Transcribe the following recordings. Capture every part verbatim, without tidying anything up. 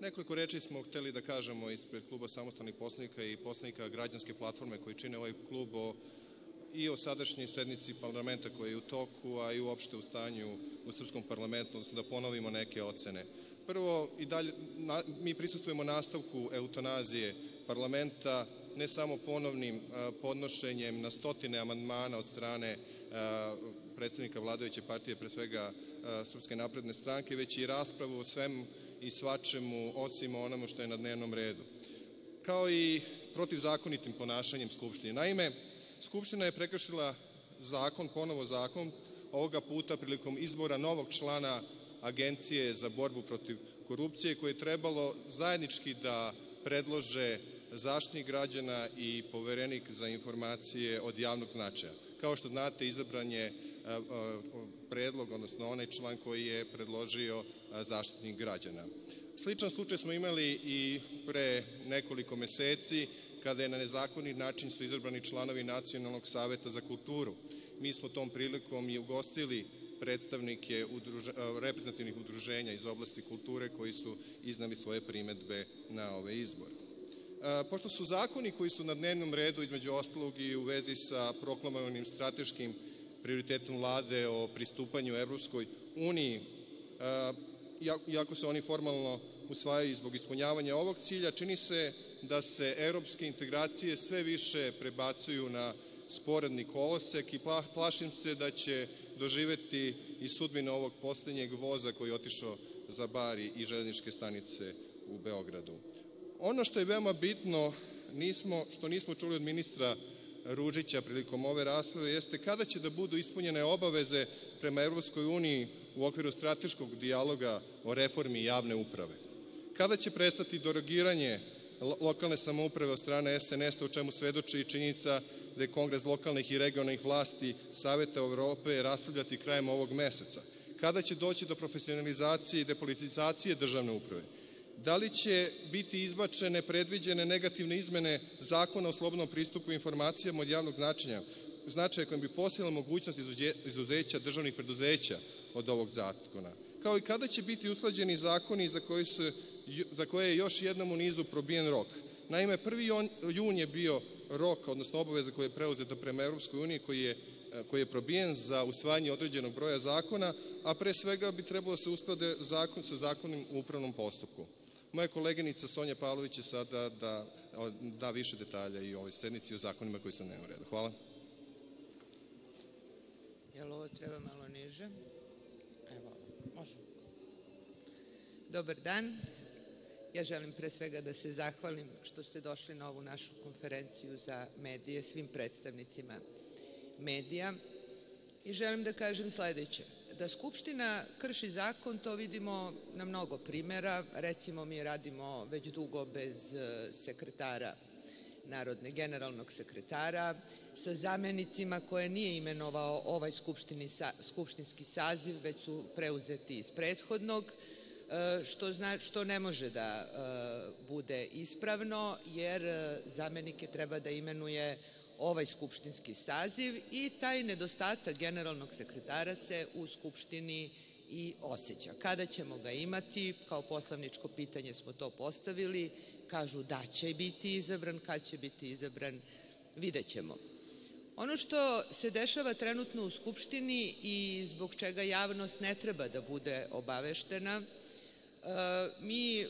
Nekoliko reči smo hteli da kažemo ispred kluba samostalnih poslanika i poslanika građanske platforme koji čine ovaj klub i o sadašnjoj sednici parlamenta koji je u toku, a i uopšte u stanju u srpskom parlamentu, odnosno da ponovimo neke ocene. Prvo, i dalje, mi prisustujemo nastavku eutanazije parlamenta, ne samo ponovnim podnošenjem na stotine amandmana od strane predstavnika vladajuće partije, pre svega Srpske napredne stranke, već i raspravu o svemu i svačemu, osim onomu što je na dnevnom redu. Kao i protivzakonitim ponašanjem Skupštine. Naime, Skupština je prekršila zakon, ponovo zakon, ovoga puta prilikom izbora novog člana Agencije za borbu protiv korupcije, koje je trebalo zajednički da predlože Zaštitnik građana i Poverenik za informacije od javnog značaja. Kao što znate, izabran je predlog, odnosno onaj član koji je predložio Zaštitnik građana. Sličan slučaj smo imali i pre nekoliko meseci, kada je na nezakonit način su izabrani članovi Nacionalnog saveta za kulturu. Mi smo tom prilikom i ugostili predstavnike reprezentativnih udruženja iz oblasti kulture koji su iznali svoje primedbe na ove izbore. Pošto su zakoni koji su na dnevnom redu, između ostalog i u vezi sa proklamovanim strateškim prioritetom vlade o pristupanju Evropskoj uniji, iako se oni formalno usvajaju zbog ispunjavanja ovog cilja, čini se da se evropske integracije sve više prebacuju na sporedni kolosek i plašim se da će doživeti i sudbinu ovog poslednjeg voza koji je otišao za bar i železničke stanice u Beogradu. Ono što je veoma bitno, što nismo čuli od ministra Ružića prilikom ove rasprave, jeste kada će da budu ispunjene obaveze prema Evropskoj uniji u okviru strateškog dijaloga o reformi javne uprave. Kada će prestati derogiranje lokalne samouprave od strane es en es a, o čemu svedoči i činjenica da je Kongres lokalnih i regionalnih vlasti Saveta Evrope raspravljati krajem ovog meseca? Kada će doći do profesionalizacije i depolitizacije državne uprave? Da li će biti izbačene predviđene negativne izmene Zakona o slobodnom pristupu informacijama od javnog značaja kojim bi postojala mogućnost izuzeća državnih preduzeća od ovog zakona? Kao i kada će biti usklađeni zakoni za koje je još jednom u nizu probijen rok? Naime, prvi jun je bio rok, odnosno obaveza koja je preuzeta prema Evropskoj uniji, koji je probijen za usvajanje određenog broja zakona, a pre svega bi trebalo se usklade sa zakonom u upravnom postupku. Moja koleginica Sonja Pavlović će sada da da više detalja i o ovoj sednici i o zakonima koji su na dnevnom redu. Hvala. Jel ovo treba malo niže? Evo, može. Dobar dan. Ja želim pre svega da se zahvalim što ste došli na ovu našu konferenciju za medije, svim predstavnicima medija i želim da kažem sledeće. Da Skupština krši zakon, to vidimo na mnogo primera. Recimo, mi radimo već dugo bez sekretara Narodne, generalnog sekretara, sa zamenicima koje nije imenovao ovaj skupštinski saziv, već su preuzeti iz prethodnog, što ne može da bude ispravno, jer zamenike treba da imenuje ovaj skupštinski saziv i taj nedostatak generalnog sekretara se u Skupštini i osjeća. Kada ćemo ga imati? Kao poslaničko pitanje smo to postavili. Kažu da će biti izabran. Kad će biti izabran? Vidjet ćemo. Ono što se dešava trenutno u Skupštini i zbog čega javnost ne treba da bude obaveštena, mi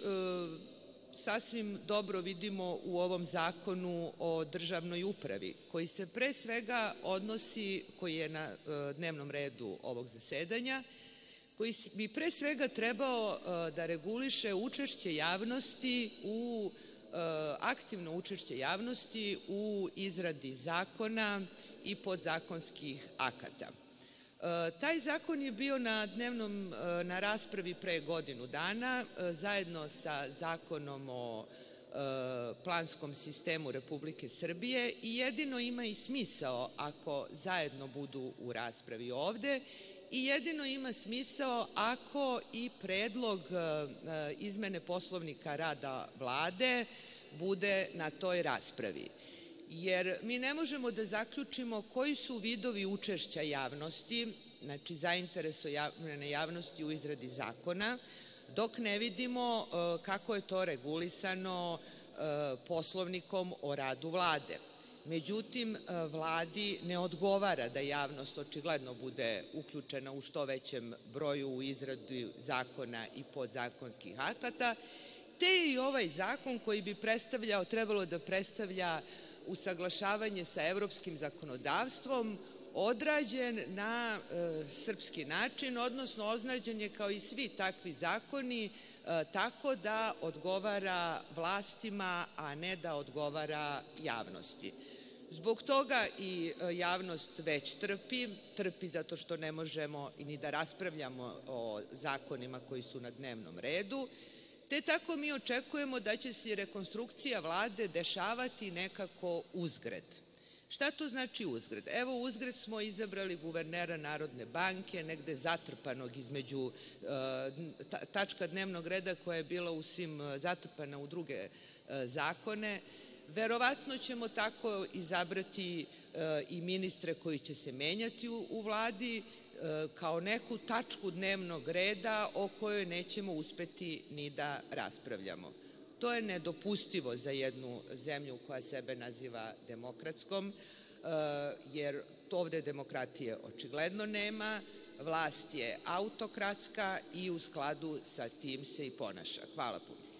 sasvim dobro vidimo u ovom zakonu o državnoj upravi, koji se pre svega odnosi, koji je na dnevnom redu ovog zasedanja, koji bi pre svega trebao da reguliše učešće javnosti, aktivno učešće javnosti u izradi zakona i podzakonskih akata. Taj zakon je bio na dnevnom, na raspravi pre godinu dana, zajedno sa Zakonom o planskom sistemu Republike Srbije i jedino ima i smisao ako zajedno budu u raspravi ovde i jedino ima smisao ako i predlog izmene Poslovnika rada Vlade bude na toj raspravi. Jer mi ne možemo da zaključimo koji su vidovi učešća javnosti, znači zainteresovane javnosti u izradi zakona, dok ne vidimo kako je to regulisano Poslovnikom o radu Vlade. Međutim, Vladi ne odgovara da javnost očigledno bude uključena u što većem broju u izradu zakona i podzakonskih akata, te je i ovaj zakon koji bi predstavljao, trebalo da predstavlja usaglašavanje sa evropskim zakonodavstvom, odrađen na srpski način, odnosno oznađen je kao i svi takvi zakoni tako da odgovara vlastima, a ne da odgovara javnosti. Zbog toga i javnost već trpi, trpi zato što ne možemo ni da raspravljamo o zakonima koji su na dnevnom redu, te tako mi očekujemo da će se rekonstrukcija Vlade dešavati nekako uzgred. Šta to znači uzgred? Evo, uzgred smo izabrali guvernera Narodne banke, negde zatrpanog između tačka dnevnog reda koja je bila u svim zatrpana u druge zakone. Verovatno ćemo tako izabrati i ministre koji će se menjati u Vladi kao neku tačku dnevnog reda o kojoj nećemo uspeti ni da raspravljamo. To je nedopustivo za jednu zemlju koja sebe naziva demokratskom, jer ovde demokratije očigledno nema, vlast je autokratska i u skladu sa tim se i ponaša. Hvala puno.